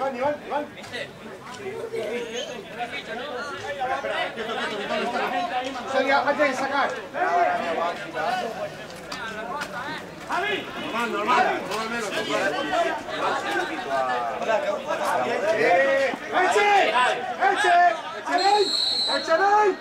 Iván. Sería, antes de sacar. ¡Javi! Normal. ¡Échale!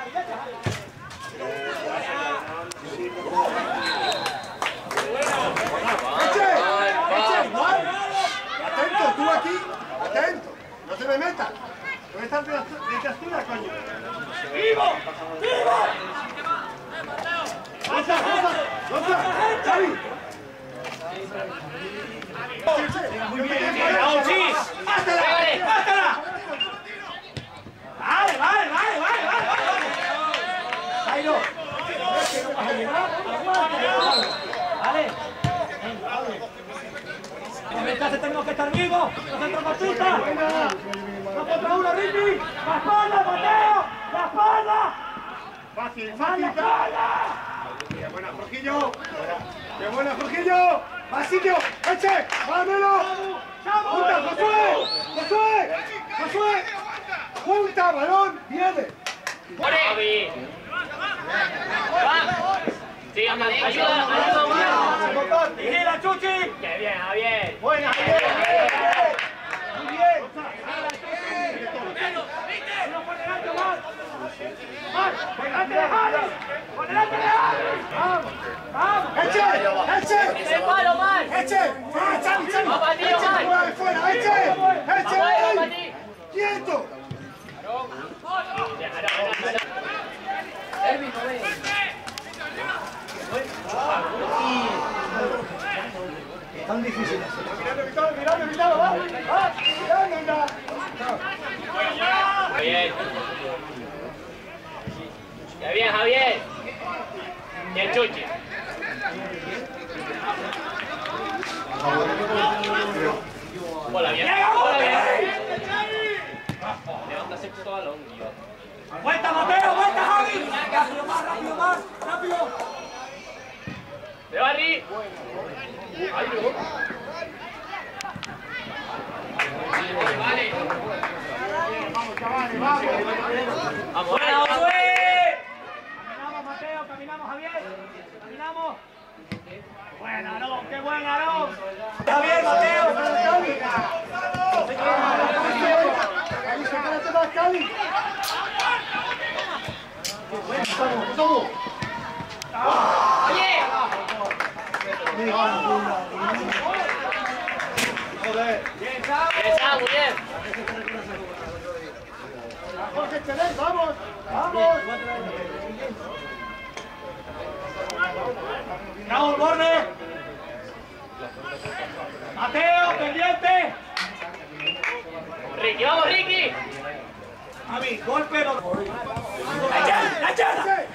Atento, tú aquí, atento, no te me metas. ¿Dónde está el de Asturias, coño? ¡Vivo! ¡Lanza! ¡Xavi! Muy bien, ¡Auchis! ¡Pátala! ¡Vale! ¡Jairo! ¡Vale! En esta tenemos que estar vivos, los centrocampistas. ¡No contra uno, Ricky! ¡La espalda, Mateo! ¡La espalda! Fácil. ¡Qué buena, Jorgillo! ¡Más sitio! ¡Eche! ¡Vámonos! ¡Junta, Josué! ¡Junta, balón! ¡Viene! ¡Javi! Sí, ayuda más. ¡Vigila, Chuchi! ¡Qué bien, Javier! ¡Buena, Javier! ¡Muy bien! ¡Uno por delante, más! ¡Por delante de Javi! ¡Por delante de Javi! ¡Vamos! ¡Eche! ¡El palo, mal! ¡Eche! ¡Xavi! ¡Va para ti, Omar! ¡Fuera de fuera! ¡Eche! ¡Va para ti! ¡Quieto! Tan difícil. Mirando, va. Mirando. Bien. ¡Qué bien, Javier! ¡Bien, Chuchi! ¡Hola, bien! Levanta ese puto balón, tío. ¡Vuelta, Mateo! ¡Vuelta, Javi! ¡Rápido! ¡De Barry! ¡Ay, no! Vale. Vamos, chavales, vamos. ¡Vamos, Josué! Caminamos, Mateo, caminamos, Javier. Caminamos. ¡Buen Aarón! ¡Qué buen Aarón! ¡Javier, Mateo! Cali! ¡Oye! Joder. ¡Bien, muy bien! Jorge Chelén, vamos. ¡Raúl, borde! ¡Mateo, pendiente! ¡Ricky, vamos, Ricky! Javi, golpe. ¡Eche!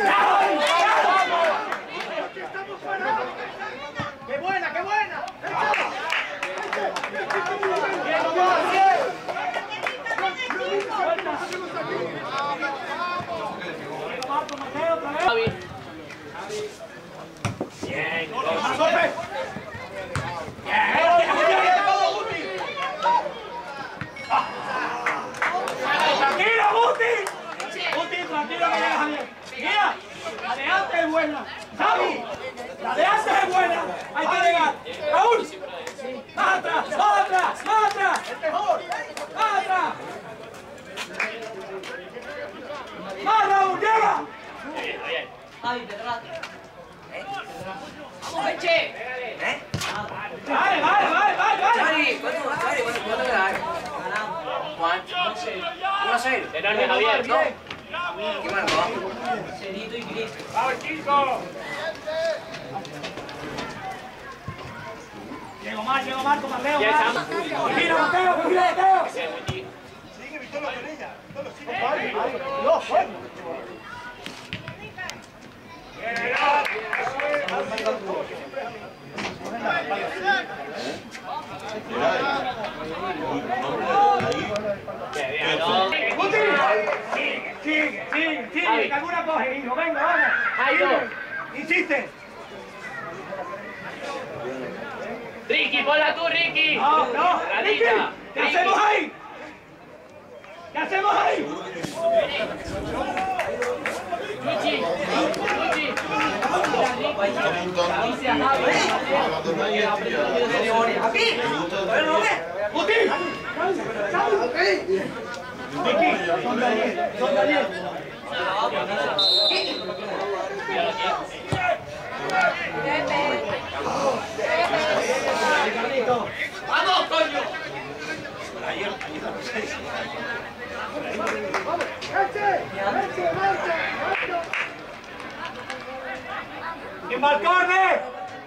¡Qué buena! Javi. Bien. ¡Tranquilo, Guti! Guti, tranquilo que llega Javier. Mira, la de antes es buena. ¡Javi! La de antes es buena. Hay que llegar. ¡Raúl! ¡Más atrás! ¡Más, Raúl! ¡Llega! Javi, detrás. ¡Vamos, Eche! ¡Vale! ¿Cuánto queda? ¿Cuánto? 1-6. Enorme, Javier, ¿no? Qué bueno, ¿no? Cenito y gris. ¡Vamos, chicos! Llego mal con Mateo. Ya está. ¡Vigila, Mateo! Sigue Vitolo con ella. Vitolo, sigue. Sigue, que alguna coge, hijo, venga, vamos. Insiste. Ricky, ponla tú, Ricky. No, no, Ricky. Ranita. ¿Qué hacemos ahí? ¿Qué hacemos ahí? Luchi. Ricky, son Daniel. ¡Vamos, coño! ¡En balcone!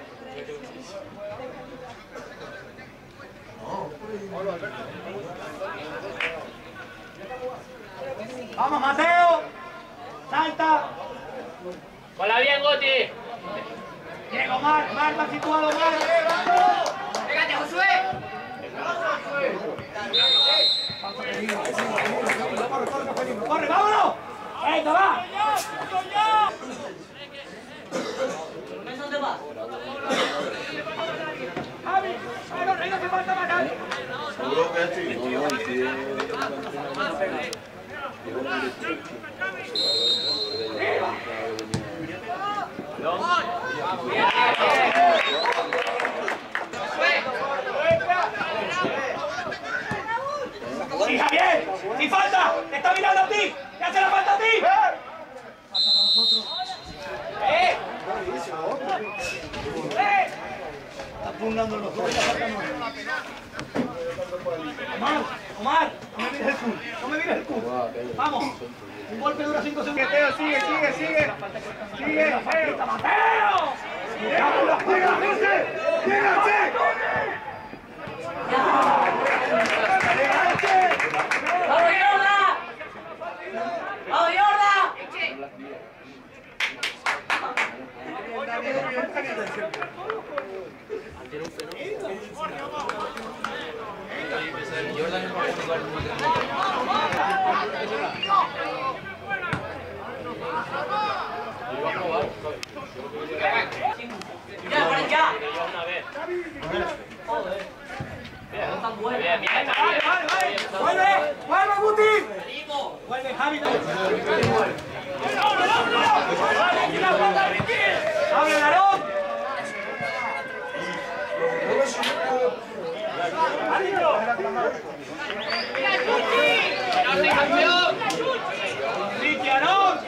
¡Vamos, Mateo! ¡Salta! ¡Hola bien, Goti! Diego, Mar está situado, Mar. ¡Pégate, Josué! ¡Corre, vámonos! ¡Venga, va! ¡Javi! ¡Ahí no hace falta matar! Seguro que sí. ¡Sí, Javier! ¡Sí falta! ¡Te está mirando a ti! ¡Te hace la falta a ti! ¡Falta para nosotros! Está pugnando los dos. Omar, no me mires el culo. No me mires el culo. Vamos. Un golpe dura 5 segundos. Mateo, sigue. Sigue. Mateo. ¡Vuelve, Guti! ¡Vuelve, Javi! ¡Abre el Aarón! ¡Ricky, Aarón!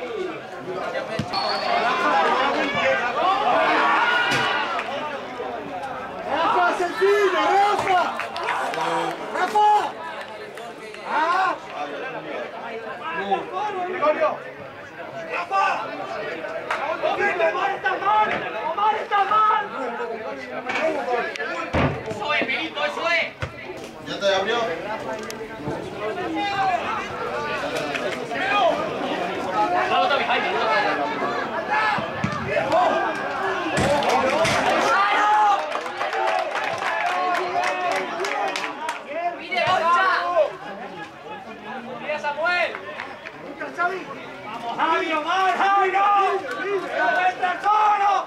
¡Rafa, sencillo! ¡Rafa! ¡Rafa! ¡Ah! ¡Gregorio! ¡Rafa! ¡Omar está mal! ¡Eso es, Benito, eso es! ¿Ya te abrió? No, Tommy, Jaime, ¡Mira, Samuel! ¡Vamos, Javi, Omar, Javi, no! ¡No entra solo!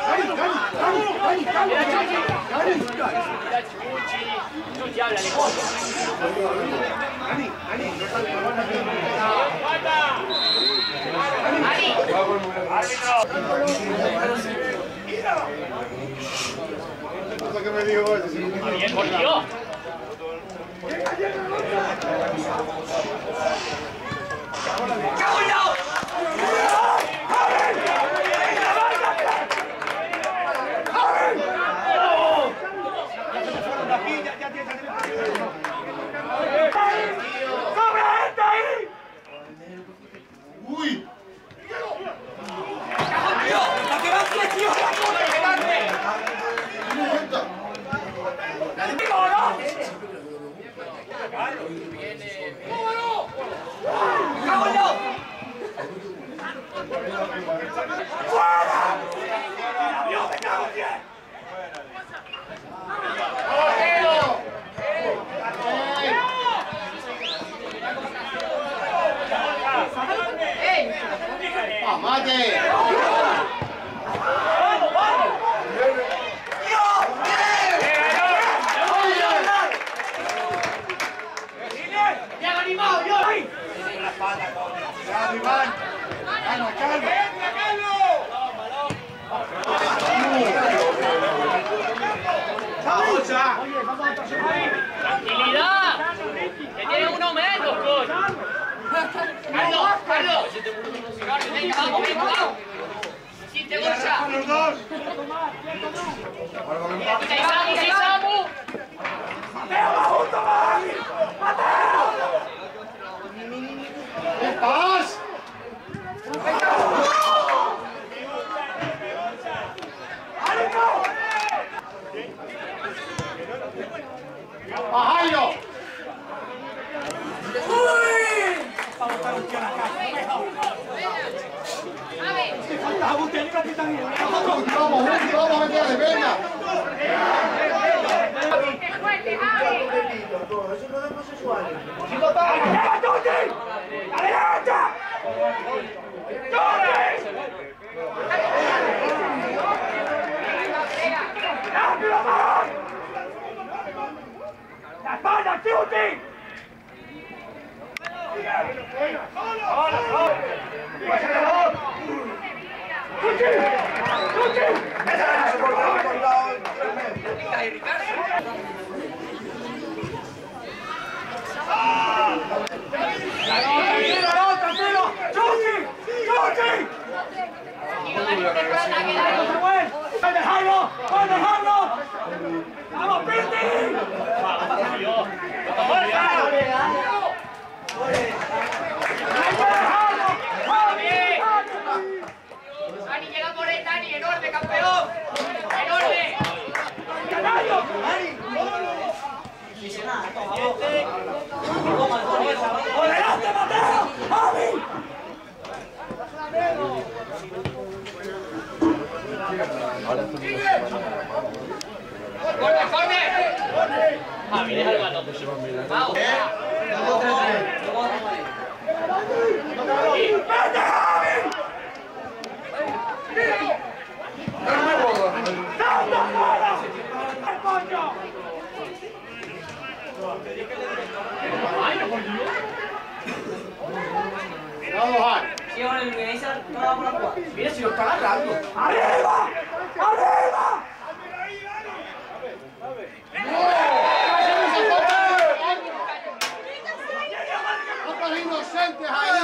Chuchi, háblale, ¿Qué que me dijo eso? Bien, por Dios. ¡Uy! ¡Mate! Cuidado, Iván. Calma, calma. ¡Tranquilidad! ¡Que tiene uno menos, coño! ¡Carlos! ¡Carlos! ¡Venga, vamos, venga, vamos! ¡Chiste, Gorcha! ¡Los dos! ¡Y Samu! ¡Mateo, va junto, Mari! ¡Mateo! ¡Qué paz! ¡Ánimo! ¡Bajayo! ¡Falta Agustín, capitán! Vamos a meterle, venga. ¡Llega, Tuti! ¡A la derecha! ¡Tuti! ¡Rápido, varón! ¡La espalda, Tuti! ¡Tranquilo! ¡Chuchi! ¡Chuchi! ¡Puedes dejarlo! ¡Puedes dejarlo! ¡Vamos, Piti! ¡Dani, llega por él, Dani! ¡Enorme, campeón! ¡Enorme! ¡Canario! ¡Por delante, Mateo! ¡Javi! ¡Corre, corre! Javi, deja el balón. ¡Vamos! ¡Vete, Javi! ¡Salta fuera! ¡El coño! Vamos, Juan. Mira si lo está agarrando. ¡Arriba! ¡Arriba! ¡Otros inocentes ahí!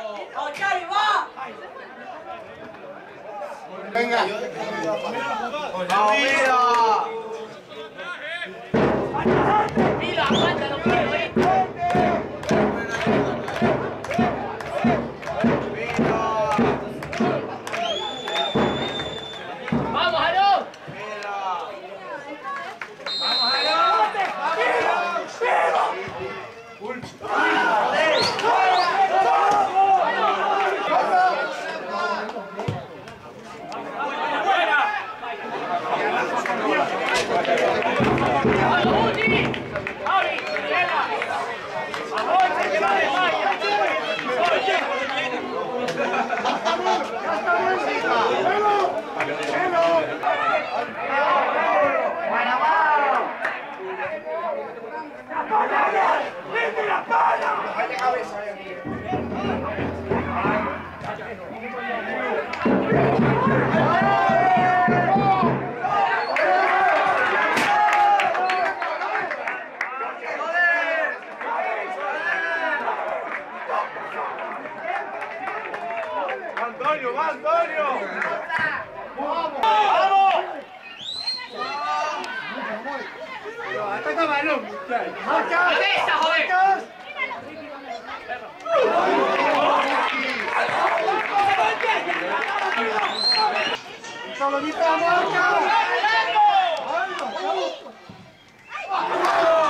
Venga. Mira, aguanta, no puedo ir. ¡Vamos, Aaron! ¡Antonio, va, Antonio! ¡Ataca balón! ¡Marca! ¡Cabeza, joder! ¡Salonita, marca!